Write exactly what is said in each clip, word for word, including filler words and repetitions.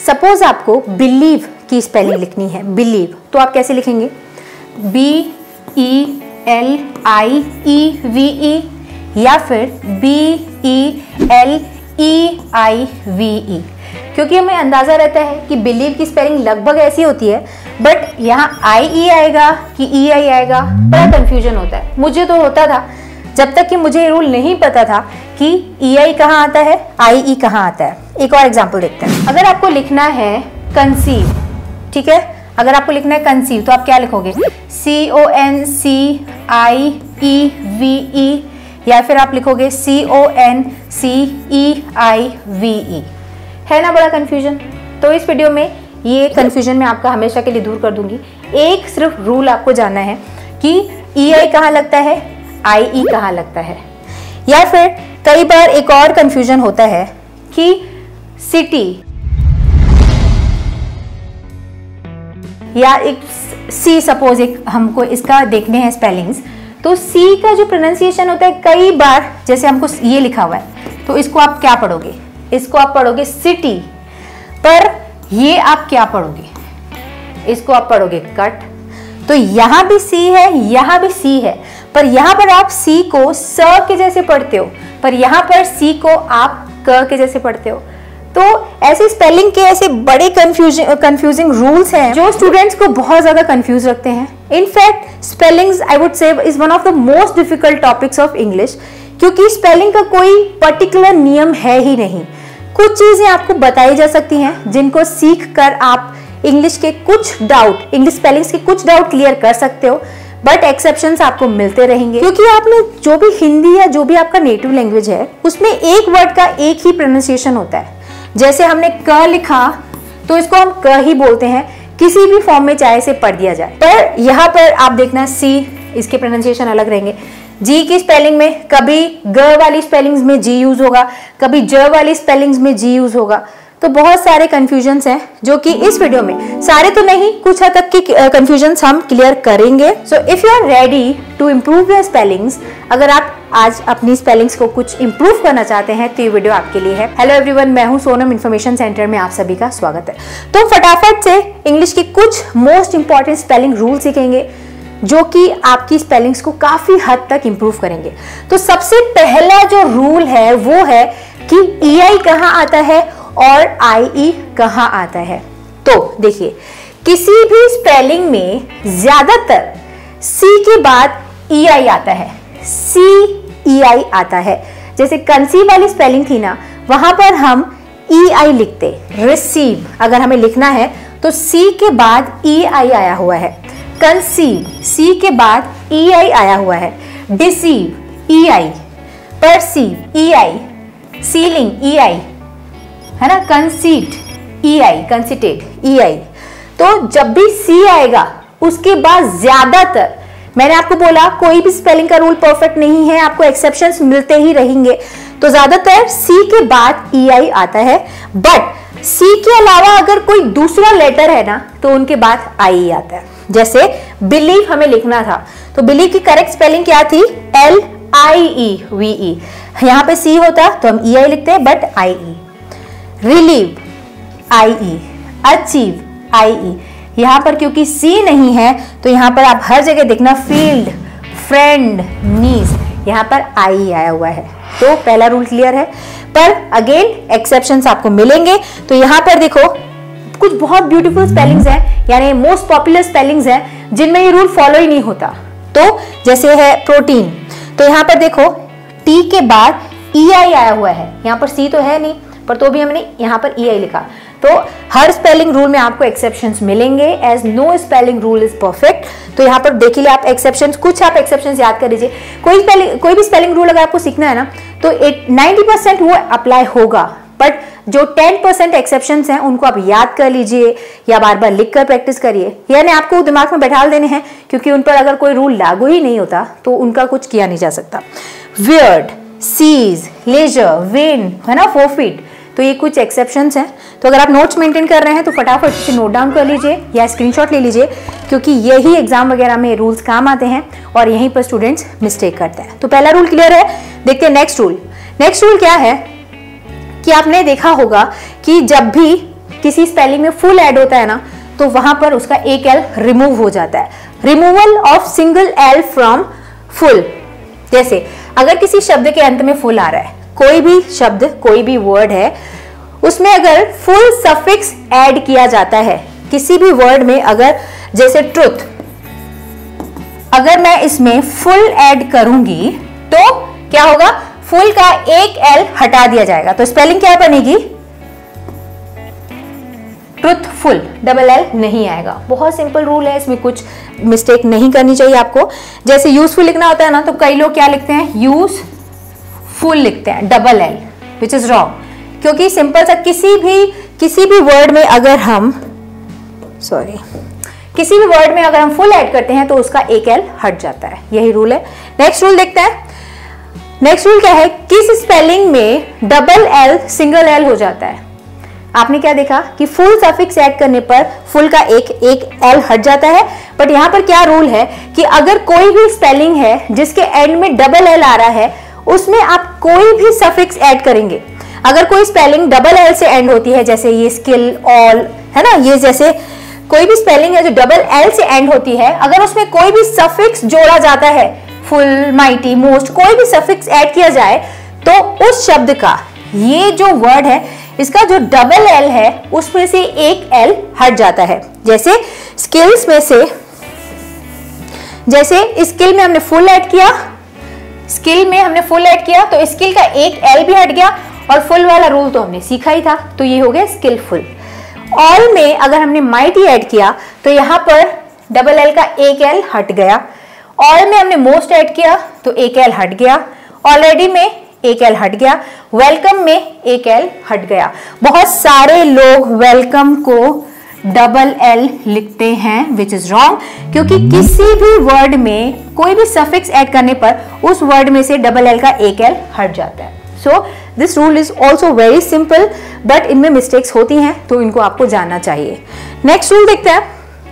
Suppose आपको believe की spelling लिखनी है, बिलीव, तो आप कैसे लिखेंगे? B E L I E V E या फिर B E L E I V E, क्योंकि हमें अंदाजा रहता है कि बिलीव की स्पेलिंग लगभग ऐसी होती है, बट यहाँ आई ई आएगा कि ई आई आएगा, बड़ा कंफ्यूजन होता है। मुझे तो होता था जब तक कि मुझे ये रूल नहीं पता था कि ई आई कहाँ आता है, आई ई कहाँ आता है। एक और एग्जांपल देखते हैं। अगर आपको लिखना है कंसीव, ठीक है, अगर आपको लिखना है कंसीव तो आप क्या लिखोगे? सी O N C I E V E, या फिर आप लिखोगे सी O N C E I V ई। है ना बड़ा कंफ्यूजन? तो इस वीडियो में ये कंफ्यूजन मैं आपका हमेशा के लिए दूर कर दूंगी। एक सिर्फ रूल आपको जानना है कि ई आई कहाँ लगता है, आई ई कहाँ लगता है। या फिर कई बार एक और कंफ्यूजन होता है कि सिटी या एक सी, सपोज एक हमको इसका देखने हैं स्पेलिंग्स, तो सी का जो प्रोनाउंसिएशन होता है कई बार, जैसे हमको ये लिखा हुआ है तो इसको आप क्या पढ़ोगे? इसको आप पढ़ोगे सिटी, पर ये आप क्या पढ़ोगे? इसको आप पढ़ोगे कट। तो यहां भी सी है, यहां भी सी है, पर यहां पर आप सी को स के जैसे पढ़ते हो, पर यहां पर सी को आप क के जैसे पढ़ते हो। तो ऐसे स्पेलिंग के ऐसे बड़े कंफ्यूजिंग कंफ्यूजिंग रूल्स हैं जो स्टूडेंट्स को बहुत ज्यादा कंफ्यूज रखते हैं। In fact spellings I would say is one of the most difficult topics of English, क्योंकि स्पेलिंग का कोई पर्टिकुलर नियम है ही नहीं। कुछ चीजें आपको बताई जा सकती हैं जिनको सीख कर आप इंग्लिश के कुछ डाउट, इंग्लिश स्पेलिंग्स के कुछ डाउट क्लियर कर सकते हो, बट एक्सेप्शंस आपको मिलते रहेंगे, क्योंकि आपने जो भी हिंदी या जो भी आपका नेटिव लैंग्वेज है उसमें एक वर्ड का एक ही प्रोनाउंसिएशन होता है। जैसे हमने क लिखा तो इसको हम क ही बोलते हैं, किसी भी फॉर्म में चाहे से पढ़ दिया जाए। पर यहाँ पर आप देखना सी, इसके प्रोनाउंसिएशन अलग रहेंगे। जी की स्पेलिंग में कभी ग वाली स्पेलिंग्स में जी यूज होगा, कभी ज वाली स्पेलिंग्स में जी यूज होगा। तो बहुत सारे कंफ्यूजन्स हैं जो कि इस वीडियो में, सारे तो नहीं, कुछ हद तक की कंफ्यूजन्स हम क्लियर करेंगे। So if you are ready to improve your spellings, अगर आप आज अपनी स्पेलिंग्स को कुछ इंप्रूव करना चाहते हैं तो ये वीडियो आपके लिए है। हेलो एवरीवन, मैं हूं सोनम, इन्फॉर्मेशन सेंटर में आप सभी का स्वागत है। तो फटाफट से इंग्लिश के कुछ मोस्ट इंपॉर्टेंट स्पेलिंग रूल सीखेंगे जो कि आपकी स्पेलिंग्स को काफी हद तक इंप्रूव करेंगे। तो सबसे पहला जो रूल है वो है कि ई आई कहाँ आता है और आई ई कहाँ आता है। तो देखिए, किसी भी स्पेलिंग में ज्यादातर सी के बाद ई आई आता है, सी ई आई आता है। जैसे कंसीव वाली स्पेलिंग थी ना, वहां पर हम ई आई लिखते, रिसीव अगर हमें लिखना है तो सी के बाद ई आई आया हुआ है। कंसीव सी के बाद ई आई आया हुआ है। Deceive E I, perceive E I, ceiling E I, है ना, कंसीट ई आई, कंसीटेड ई आई। तो जब भी सी आएगा उसके बाद ज्यादातर, मैंने आपको बोला कोई भी स्पेलिंग का रूल परफेक्ट नहीं है, आपको एक्सेप्शंस मिलते ही रहेंगे। तो ज्यादातर सी के बाद ई आई आता है, बट सी के अलावा अगर कोई दूसरा लेटर है ना तो उनके बाद आई ई आता है। जैसे बिलीव हमें लिखना था तो बिलीव की करेक्ट स्पेलिंग क्या थी? L I E V E. यहाँ पे सी होता तो हम ई आई लिखते हैं, but I E. Relieve I E, achieve I E. यहाँ पर क्योंकि सी नहीं है तो यहाँ पर आप हर जगह देखना फील्ड, फ्रेंड, नीज, यहाँ पर आई ई आया हुआ है। तो पहला रूल क्लियर है, पर अगेन एक्सेप्शंस आपको मिलेंगे। तो यहाँ पर देखो कुछ बहुत ब्यूटीफुल स्पेलिंग्स हैं, यानी मोस्ट पॉपुलर स्पेलिंग्स हैं जिनमें ये रूल फॉलो ही नहीं होता। तो जैसे है प्रोटीन, तो यहाँ पर देखो टी के बाद ई आई आया हुआ है, यहाँ पर सी तो है नहीं पर तो भी हमने यहाँ पर ई आई लिखा। तो हर स्पेलिंग रूल में आपको एक्सेप्शंस मिलेंगे, as no spelling rule is perfect. तो यहाँ पर देखिए आप एक्सेप्शंस, कुछ आप एक्सेप्शंस याद कर लीजिए। कोई स्पेलिंग, कोई भी स्पेलिंग रूल अगर आपको सीखना है ना तो नाइन्टी परसेंट वो अप्लाई होगा, बट जो टेन परसेंट एक्सेप्शंस हैं उनको आप याद कर लीजिए या बार बार लिख कर प्रैक्टिस करिए, यानी आपको दिमाग में बैठा देने हैं, क्योंकि उन पर अगर कोई रूल लागू ही नहीं होता तो उनका कुछ किया नहीं जा सकता। वियर्ड, सीज, लेजर, विन, है ना, फोरफीट, तो ये कुछ एक्सेप्शंस हैं। तो अगर आप नोट्स मेंटेन कर रहे हैं तो फटाफट इसे नोट डाउन कर लीजिए या स्क्रीनशॉट ले लीजिए, क्योंकि यही एग्जाम वगैरह में रूल्स काम आते हैं और यहीं पर स्टूडेंट्स मिस्टेक करते हैं। तो पहला रूल क्लियर है। देखते हैं नेक्स्ट रूल। नेक्स्ट रूल क्या है कि आपने देखा होगा कि जब भी किसी स्पेलिंग में फुल ऐड होता है ना, तो वहां पर उसका एक एल रिमूव हो जाता है। Removal of single L from full. जैसे अगर किसी शब्द के अंत में फुल आ रहा है, कोई भी शब्द कोई भी वर्ड है, उसमें अगर फुल सफिक्स ऐड किया जाता है किसी भी वर्ड में, अगर जैसे ट्रुथ, अगर मैं इसमें फुल ऐड करूंगी तो क्या होगा, फुल का एक एल हटा दिया जाएगा, तो स्पेलिंग क्या बनेगी, ट्रुथफुल, डबल एल नहीं आएगा। बहुत सिंपल रूल है, इसमें कुछ मिस्टेक नहीं करनी चाहिए आपको। जैसे यूजफुल लिखना होता है ना, तो कई लोग क्या लिखते हैं, यूजफुल लिखते हैं, double L, which is wrong. क्योंकि सिंपल सा किसी भी किसी भी वर्ड में अगर हम सॉरी किसी भी वर्ड में अगर हम फुल ऐड करते हैं तो उसका एक एल हट जाता है, यही रूल है। नेक्स्ट रूल देखते हैं। नेक्स्ट रूल क्या है, किस स्पेलिंग में डबल एल सिंगल एल हो जाता है। आपने क्या देखा कि फुल सफिक्स ऐड करने पर फुल का एक एक एल हट जाता है, बट यहां पर क्या रूल है कि अगर कोई भी स्पेलिंग है जिसके एंड में डबल एल आ रहा है, उसमें आप कोई भी सफिक्स ऐड करेंगे। अगर कोई स्पेलिंग डबल एल से एंड होती है, जैसे ये स्किल, ऑल, है ना, ये जैसे कोई भी स्पेलिंग है जो डबल एल से एंड होती है, अगर उसमें कोई भी सफिक्स जोड़ा जाता है, फुल, माइटी, मोस्ट, कोई भी सफिक्स ऐड किया जाए, तो उस शब्द का, ये जो वर्ड है, इसका जो डबल एल है उसमें से एक एल हट जाता है। जैसे स्किल्स में से, जैसे स्किल में हमने फुल ऐड किया, स्किल में हमने फुल ऐड किया तो स्किल का एक एल भी हट गया, और फुल वाला रूल तो हमने सीखा ही था, तो ये हो गया स्किलफुल। ऑल में अगर हमने माइटी ऐड किया तो यहां पर डबल एल का एक एल हट गया। ऑल में हमने मोस्ट ऐड किया तो एक एल हट गया। ऑलरेडी में एक एल हट गया। वेलकम में एक एल हट गया। बहुत सारे लोग वेलकम को डबल एल लिखते हैं, विच इज रॉन्ग, क्योंकि किसी भी वर्ड में कोई भी सफिक्स ऐड करने पर उस वर्ड में से डबल एल का एक एल हट जाता है। So this rule is also very simple, but इनमें मिस्टेक्स होती हैं, तो इनको आपको जानना चाहिए। नेक्स्ट रूल देखते हैं।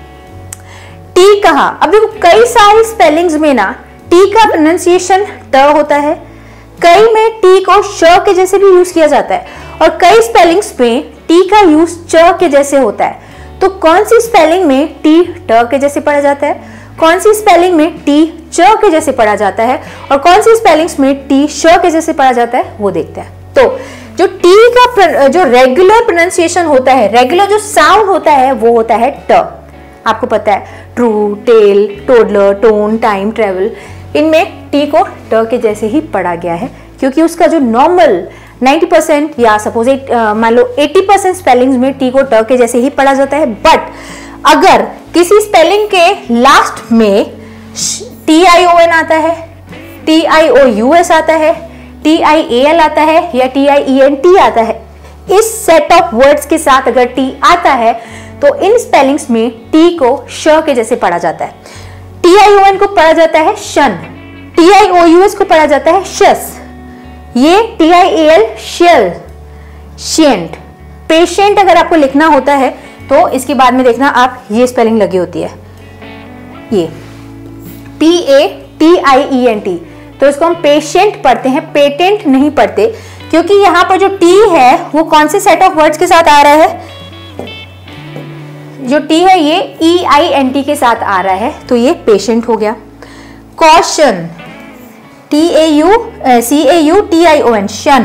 टी कहा, अब देखो कई सारी स्पेलिंग्स में ना टी का प्रोनाउंसिएशन ट होता है, कई में टी को श के जैसे भी यूज किया जाता है, और कई स्पेलिंग्स में टी का यूज च के जैसे होता है। तो कौन सी स्पेलिंग में टी ट के जैसे पढ़ा जाता है, कौन सी स्पेलिंग में टी च के जैसे पढ़ा जाता है, और कौन सी स्पेलिंग्स में टी श के जैसे पढ़ा जाता है, वो देखते हैं। तो जो टी का जो रेगुलर प्रोनाउंसिएशन होता है, रेगुलर जो साउंड होता है, वो होता है ट। आपको पता है true, tell, toddler, tone, time, travel, इनमें टी को ट के जैसे ही पढ़ा गया है, क्योंकि उसका जो नॉर्मल नब्बे परसेंट या सपोज मान लो अस्सी परसेंट स्पेलिंग्स में टी को ट के जैसे ही पढ़ा जाता है। बट अगर किसी स्पेलिंग के लास्ट में टी आई ओ एन आता है, T I O U S आता है, टी आई ए एल आता है, या T I E N T आता है, इस सेट ऑफ वर्ड्स के साथ अगर टी आता है तो इन स्पेलिंग्स में टी को श के जैसे पढ़ा जाता है। टी आई ओ एन को पढ़ा जाता है शन, T I O U S को पढ़ा जाता है शस, ये टी आई ए एल शेल, शेंट। पेशेंट अगर आपको लिखना होता है तो इसके बाद में देखना आप, ये स्पेलिंग लगी होती है, ये P A T I E N T, तो इसको हम पेशेंट पढ़ते हैं, पेटेंट नहीं पढ़ते, क्योंकि यहां पर जो टी है वो कौन से सेट ऑफ वर्ड्स के साथ आ रहा है, जो टी है ये ई आई एन टी के साथ आ रहा है, तो ये पेशेंट हो गया। Caution, T A U C A U T I O N, shun,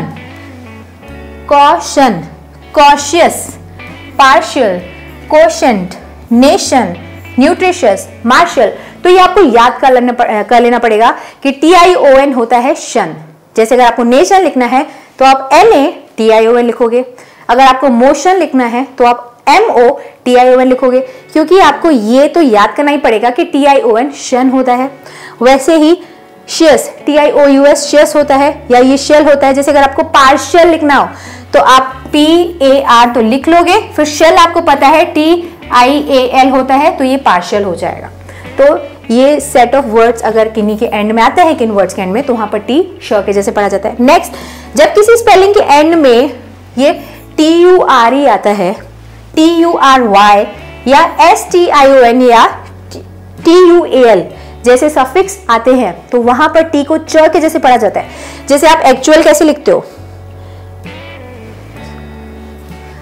caution, cautious, partial, quotient, nation, nutritious, martial. तो ये आपको याद कर लेना कर लेना पड़ेगा कि टी आई ओ एन होता है शन। जैसे अगर आपको नेशन लिखना है तो आप N A T I O N लिखोगे, अगर आपको मोशन लिखना है तो आप M O T I O N लिखोगे, क्योंकि आपको ये तो याद करना ही पड़ेगा कि टी आई ओ एन शन होता है। वैसे ही शेस, T I O U S शेस होता है, या ये शेल होता है। जैसे अगर आपको पार्शियल लिखना हो तो आप पी ए आर तो लिख लोगे, फिर शेल आपको पता है टी आई ए एल होता है, तो ये पार्शियल हो जाएगा। तो ये सेट ऑफ वर्ड्स अगर किन्हीं के एंड में आता है, किन वर्ड्स के एंड में, तो वहां पर टी श के जैसे पढ़ा जाता है। नेक्स्ट, जब किसी स्पेलिंग के एंड में ये टी यू आर ई आता है, टी यू आर वाई, या S T I O N, या टी यू ए एल जैसे सफिक्स आते हैं, तो वहां पर टी को च के जैसे पढ़ा जाता है। जैसे आप एक्चुअल कैसे लिखते हो,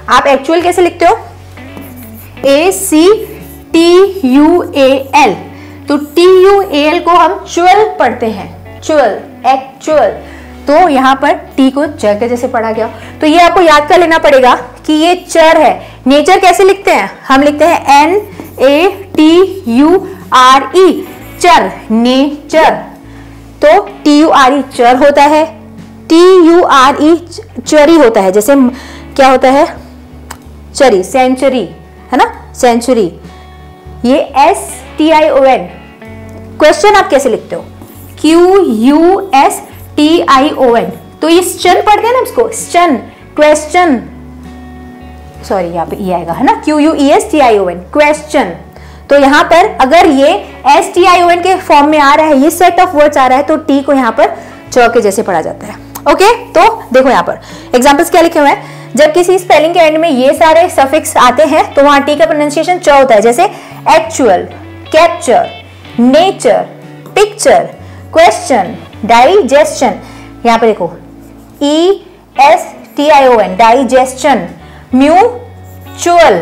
आप एक्चुअल कैसे लिखते हो? A C T U A L, तो टी यू ए एल को हम चुअल पढ़ते हैं, चुअल, एक्चुअल, तो यहाँ पर टी को चर के जैसे पढ़ा गया। तो ये आपको याद कर लेना पड़ेगा कि ये चर है। नेचर कैसे लिखते हैं? हम लिखते हैं N A T U R E, चर, नेचर। तो टी यू आर ई चर होता है, टी यू आर ई चरी होता है। जैसे क्या होता है? चरी, सेंचुरी, है ना, सेंचुरी। ये S T I O N, question आप कैसे लिखते हो? Q U S T I O N, तो ये स्चन पढ़ते हैं ना इसको, स्चन, क्वेश्चन, सॉरी यहाँ पे ई आएगा, है ना, Q U E S T I O N, question. तो यहाँ पर अगर ये S T I O N के फॉर्म में आ रहा है, ये सेट ऑफ वर्ड्स आ रहा है, तो टी को यहाँ पर च के जैसे पढ़ा जाता है। ओके, तो देखो यहाँ पर एग्जाम्पल्स क्या लिखे हुए हैं। जब किसी स्पेलिंग के एंड में ये सारे सफिक्स आते हैं तो वहां टी का प्रोनाउंसिएशन च होता है। जैसे actual, capture, nature, picture, question, digestion. यहाँ पे देखो E S T I O N, digestion, mutual,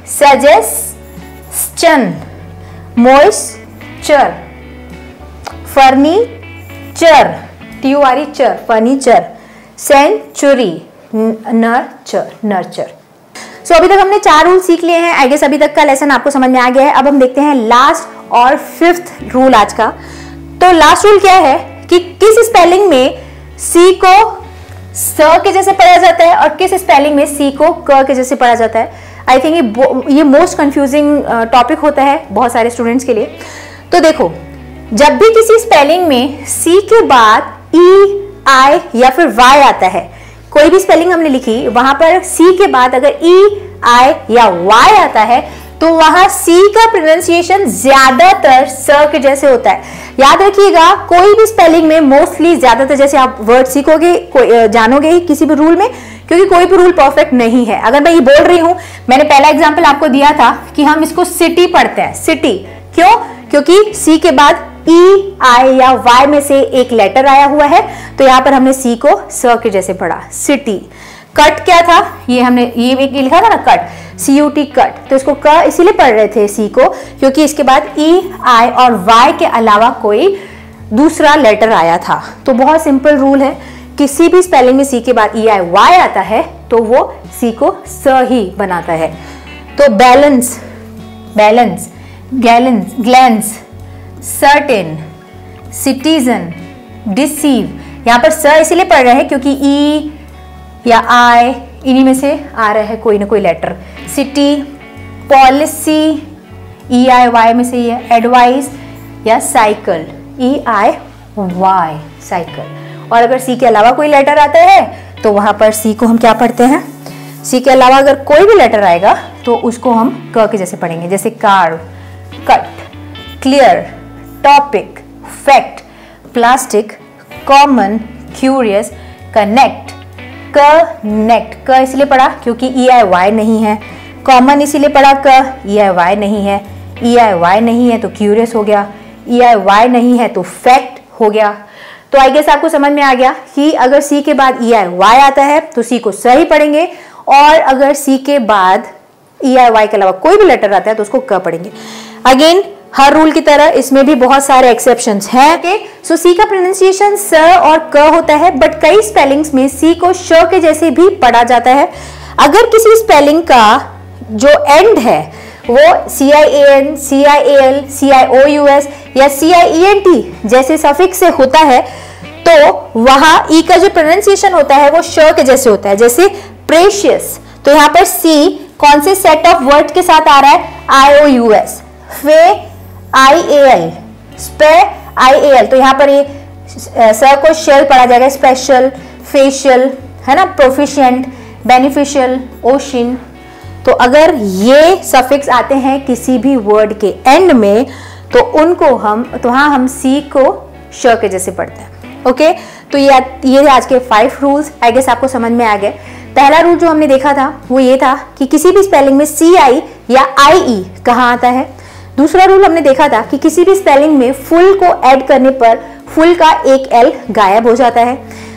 suggestion, moisture, furniture, T U R E चर, furniture, century, nurture, nurture. So so, अभी तक हमने चार रूल सीख लिए हैं। आई गेस अभी तक का लेसन आपको समझ में आ गया है। अब हम देखते हैं लास्ट और फिफ्थ रूल आज का। तो लास्ट रूल क्या है कि किस स्पेलिंग में सी को स के जैसे पढ़ा जाता है और किस स्पेलिंग में सी को क के जैसे पढ़ा जाता है। आई थिंक ये ये मोस्ट कंफ्यूजिंग टॉपिक होता है बहुत सारे स्टूडेंट्स के लिए। तो देखो, जब भी किसी स्पेलिंग में सी के बाद ई, आई या फिर वाई आता है, कोई भी स्पेलिंग हमने लिखी, वहां पर सी के बाद अगर ई, आई या वाई आता है तो वहां सी का प्रोनाउंसिएशन ज्यादातर स के जैसे होता है। याद रखिएगा, कोई भी स्पेलिंग में मोस्टली ज्यादातर जैसे आप वर्ड सीखोगे, कोई जानोगे ही किसी भी रूल में, क्योंकि कोई भी रूल परफेक्ट नहीं है। अगर मैं ये बोल रही हूं, मैंने पहला एग्जांपल आपको दिया था कि हम इसको सिटी पढ़ते हैं, सिटी, क्यों? क्योंकि सी के बाद ई, आई या वाई में से एक लेटर आया हुआ है, तो यहां पर हमने सी को स के जैसे पढ़ा, सिटी। कट क्या था? ये हमने ये एक लिखा था ना, cut, C U T, cut, तो इसको क इसीलिए पढ़ रहे थे सी को, क्योंकि इसके बाद ई, आई और वाई के अलावा कोई दूसरा लेटर आया था। तो बहुत सिंपल रूल है, किसी भी स्पेलिंग में सी के बाद ई, आई, वाई आता है तो वो सी को स ही बनाता है। तो बैलेंस, बैलेंस, गैलेंस, ग्लैंस, सर्टेन, सिटीजन, डिसीव, यहाँ पर स इसीलिए पढ़ रहे हैं क्योंकि ई या आई इन्हीं में से आ रहा है कोई ना कोई letter. City, policy, E I Y में से ये एडवाइस या cycle, E I Y, cycle. और अगर सी के अलावा कोई लेटर आता है तो वहां पर सी को हम क्या पढ़ते हैं? सी के अलावा अगर कोई भी लेटर आएगा तो उसको हम क के जैसे पढ़ेंगे। जैसे carve, cut, clear, topic, fact, plastic, common, curious, connect, connect, क इसलिए पढ़ा क्योंकि ई आई वाई नहीं है, कॉमन इसीलिए पढ़ा क, ई आई वाई नहीं है, ई आई वाई नहीं है तो क्यूरियस हो गया, ई आई वाई नहीं है तो फैक्ट हो गया। तो आई गेस आपको समझ में आ गया कि अगर सी के बाद ई आई वाई आता है तो सी को सही पढ़ेंगे, और अगर सी के बाद ई आई वाई के अलावा कोई भी लेटर आता है तो उसको क पढ़ेंगे। अगेन हर रूल की तरह इसमें भी बहुत सारे एक्सेप्शंस हैं। ओके, सो सी का प्रोनाउंसिएशन स और क होता है, बट कई स्पेलिंग्स में सी को श के जैसे भी पढ़ा जाता है। अगर किसी स्पेलिंग का जो एंड है वो C I A N, C I A L, C I O U S या C I E N T जैसे सफिक्स से होता है तो वहां ई का जो प्रोनाउंसिएशन होता है वो श के जैसे होता है। जैसे प्रेशियस, तो यहाँ पर सी कौन से सेट ऑफ वर्ड के साथ आ रहा है? आई ओ यू एस, फे आई A L, स्पे I A L, तो यहाँ पर ये स को शेल पढ़ा जाएगा, स्पेशल, फेशियल, है ना, प्रोफिशिएंट, बेनिफिशियल, ओशिन। तो अगर ये सफिक्स आते हैं किसी भी वर्ड के एंड में तो उनको हम तो हाँ हम सी को श के जैसे पढ़ते हैं। ओके, तो ये ये आज के फाइव रूल्स, आई गेस आपको समझ में आ गए। पहला रूल जो हमने देखा था वो ये था कि किसी भी स्पेलिंग में सी आई या आई ई कहाँ आता है। दूसरा रूल हमने देखा था कि किसी भी स्पेलिंग में फुल को ऐड करने पर फुल का एक एल गायब हो जाता है।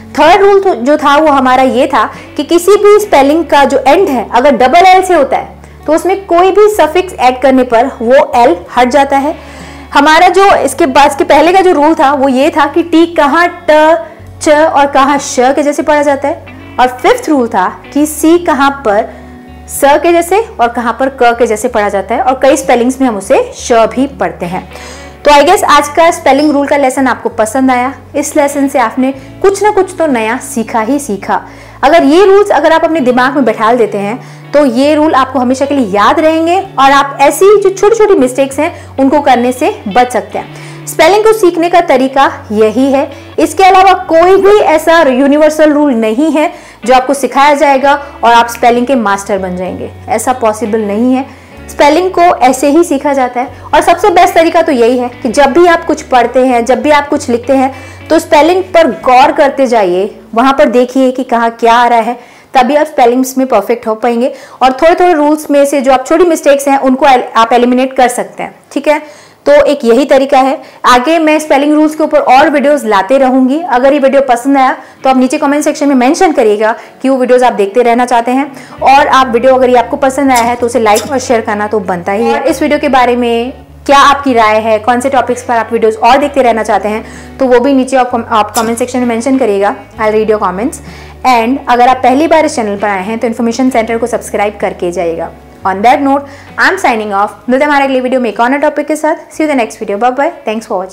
थर्ड रूल जो था वो हमारा ये था कि किसी भी स्पेलिंग का जो एंड है अगर डबल एल से होता है तो उसमें कोई भी सफिक्स ऐड करने पर वो एल हट जाता है। हमारा जो इसके बाद के पहले का जो रूल था वो ये था कि टी कहाँ ट, च और कहाँ श के जैसे पढ़ा जाता है, और फिफ्थ रूल था कि सी कहाँ पर स के जैसे और कहाँ पर क के जैसे पढ़ा जाता है, और कई स्पेलिंग्स में हम उसे श भी पढ़ते हैं। तो आई गेस आज का स्पेलिंग रूल का लेसन आपको पसंद आया। इस लेसन से आपने कुछ ना कुछ तो नया सीखा ही सीखा। अगर ये रूल्स अगर आप अपने दिमाग में बैठा देते हैं तो ये रूल आपको हमेशा के लिए याद रहेंगे और आप ऐसी जो छोटी छोटी मिस्टेक्स हैं उनको करने से बच सकते हैं। स्पेलिंग को सीखने का तरीका यही है, इसके अलावा कोई भी ऐसा यूनिवर्सल रूल नहीं है जो आपको सिखाया जाएगा और आप स्पेलिंग के मास्टर बन जाएंगे। ऐसा पॉसिबल नहीं है। स्पेलिंग को ऐसे ही सीखा जाता है, और सबसे बेस्ट तरीका तो यही है कि जब भी आप कुछ पढ़ते हैं, जब भी आप कुछ लिखते हैं, तो स्पेलिंग पर गौर करते जाइए, वहां पर देखिए कि कहाँ क्या आ रहा है, तभी आप स्पेलिंग्स में परफेक्ट हो पाएंगे। और थोड़े थोड़े रूल्स में से जो आप छोटी मिस्टेक्स हैं उनको आप एलिमिनेट कर सकते हैं। ठीक है, तो एक यही तरीका है। आगे मैं स्पेलिंग रूल्स के ऊपर और वीडियोस लाते रहूंगी। अगर ये वीडियो पसंद आया तो आप नीचे कमेंट सेक्शन में मेंशन करिएगा कि वो वीडियोस आप देखते रहना चाहते हैं, और आप वीडियो अगर ये आपको पसंद आया है तो उसे लाइक और शेयर करना तो बनता ही है। इस वीडियो के बारे में क्या आपकी राय है, कौन से टॉपिक्स पर आप वीडियोस और देखते रहना चाहते हैं, तो वो भी नीचे आप कमेंट सेक्शन में मेंशन करिएगा। I read your comments. And अगर आप पहली बार इस चैनल पर आए हैं तो इन्फॉर्मेशन सेंटर को सब्सक्राइब करके जाइएगा। On that note, I'm signing off. मिलते हैं हमारे अगले वीडियो में एक और नए टॉपिक के साथ। See you the next video. Bye bye. Thanks for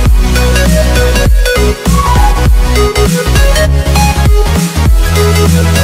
watching.